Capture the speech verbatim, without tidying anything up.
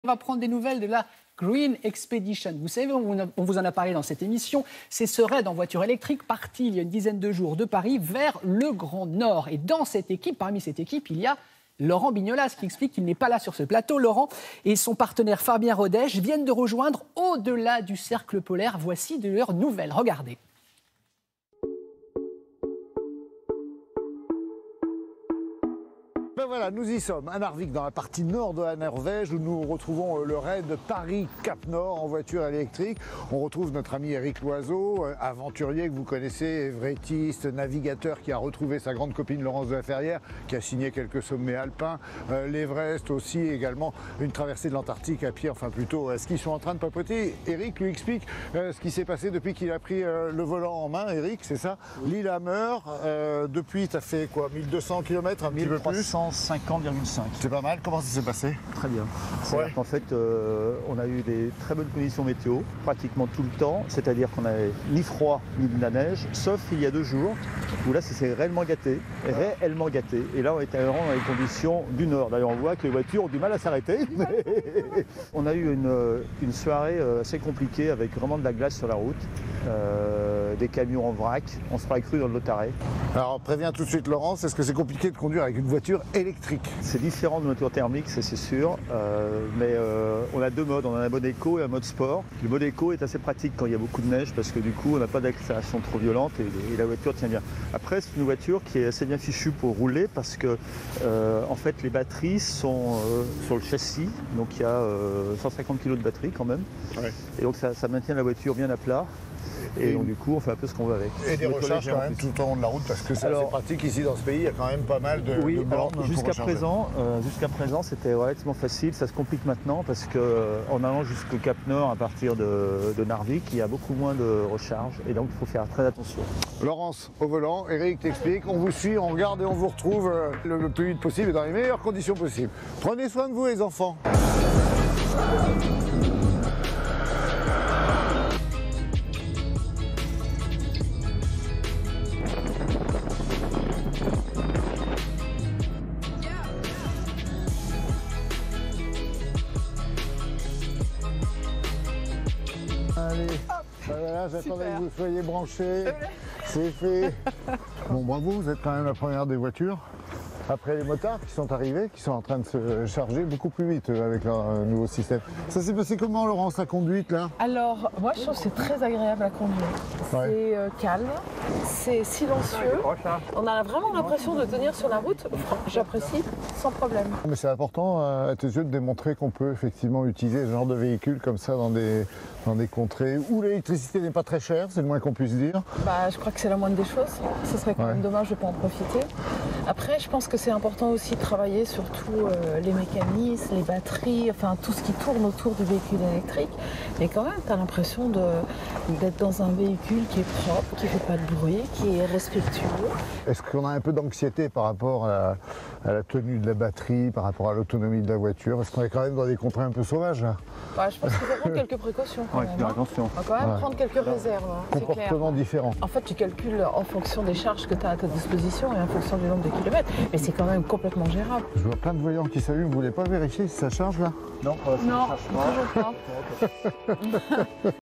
On va prendre des nouvelles de la Green Expedition. Vous savez, on vous en a parlé dans cette émission. C'est ce raid en voiture électrique parti il y a une dizaine de jours de Paris vers le Grand Nord. Et dans cette équipe, parmi cette équipe, il y a Laurent Bignolas qui explique qu'il n'est pas là sur ce plateau. Laurent et son partenaire Fabien Rodèche viennent de rejoindre au-delà du cercle polaire. Voici de leurs nouvelles. Regardez. Ben voilà, nous y sommes, à Narvik, dans la partie nord de la Norvège, où nous retrouvons le raid Paris-Cap Nord en voiture électrique. On retrouve notre ami Éric Loiseau, aventurier que vous connaissez, évrettiste, navigateur qui a retrouvé sa grande copine Laurence de la Ferrière, qui a signé quelques sommets alpins, euh, l'Everest aussi, également une traversée de l'Antarctique à pied, enfin plutôt euh, ce qu'ils sont en train de papoter. Éric lui explique euh, ce qui s'est passé depuis qu'il a pris euh, le volant en main. Éric, c'est ça? Oui. Lillehammer, euh, depuis, tu as fait quoi, mille deux cents kilomètres, un petit peu plus? cinquante virgule cinq. C'est pas mal. Comment ça s'est passé? Très bien. Ouais. En fait, euh, on a eu des très bonnes conditions météo, pratiquement tout le temps. C'est-à-dire qu'on n'avait ni froid ni de la neige, sauf il y a deux jours, où là, c'est réellement gâté. Réellement gâté. Et là, on était vraiment dans les conditions du Nord. D'ailleurs, on voit que les voitures ont du mal à s'arrêter. On a eu une, une soirée assez compliquée avec vraiment de la glace sur la route. Euh, des camions en vrac, on se ferait cru dans le Lotaré. Alors préviens tout de suite Laurence, est-ce que c'est compliqué de conduire avec une voiture électrique? C'est différent de voiture thermique, ça c'est sûr, euh, mais euh, on a deux modes, on a un mode éco et un mode sport. Le mode éco est assez pratique quand il y a beaucoup de neige parce que du coup on n'a pas d'accélération trop violente et, et la voiture tient bien. Après c'est une voiture qui est assez bien fichue pour rouler parce que euh, en fait les batteries sont euh, sur le châssis, donc il y a euh, cent cinquante kilos de batterie quand même, ouais. Et donc ça, ça maintient la voiture bien à plat. Et, et donc du coup on fait un peu ce qu'on veut avec. Et des recharges quand même tout au long de la route parce que c'est assez pratique ici dans ce pays, il y a quand même pas mal de, oui, de bornes. Jusqu'à présent, euh, jusqu'à présent c'était relativement facile, ça se complique maintenant parce qu'en euh, allant jusqu'au Cap Nord à partir de, de Narvik, il y a beaucoup moins de recharge et donc il faut faire très attention. Laurence au volant, Éric t'explique, on vous suit, on regarde et on vous retrouve euh, le, le plus vite possible et dans les meilleures conditions possibles. Prenez soin de vous les enfants. Allez, voilà, j'attendais que vous soyez branchés, c'est fait. Bon, bravo, vous êtes quand même la première des voitures. Après les motards qui sont arrivés, qui sont en train de se charger beaucoup plus vite avec leur nouveau système. Ça s'est passé comment, Laurence, la conduite là? Alors, moi je trouve que c'est très agréable à conduire. Ouais. C'est euh, calme, c'est silencieux. On a vraiment l'impression de tenir sur la route. J'apprécie sans problème. Mais c'est important à tes yeux de démontrer qu'on peut effectivement utiliser ce genre de véhicule comme ça dans des, dans des contrées où l'électricité n'est pas très chère, c'est le moins qu'on puisse dire. Bah, je crois que c'est la moindre des choses. Ce serait quand ouais. même dommage de ne pas en profiter. Après, je pense que c'est important aussi de travailler sur tous euh, les mécanismes, les batteries, enfin tout ce qui tourne autour du véhicule électrique. Mais quand même, tu as l'impression d'être dans un véhicule qui est propre, qui ne fait pas de bruit, qui est respectueux. Est-ce qu'on a un peu d'anxiété par rapport à, à la tenue de la batterie, par rapport à l'autonomie de la voiture? Est-ce qu'on est quand même dans des contrées un peu sauvages là? Bah, je pense qu'il faut prendre quelques précautions quand ouais, même. Hein. Attention. On va quand même ouais. prendre quelques réserves. Hein, comportement différent. En fait, tu calcules en fonction des charges que tu as à ta disposition et en fonction du nombre de kilomètres. Mais c'est quand même complètement gérable. Je vois plein de voyants qui s'allument. Vous voulez pas vérifier si ça charge là? Non, non, toujours pas.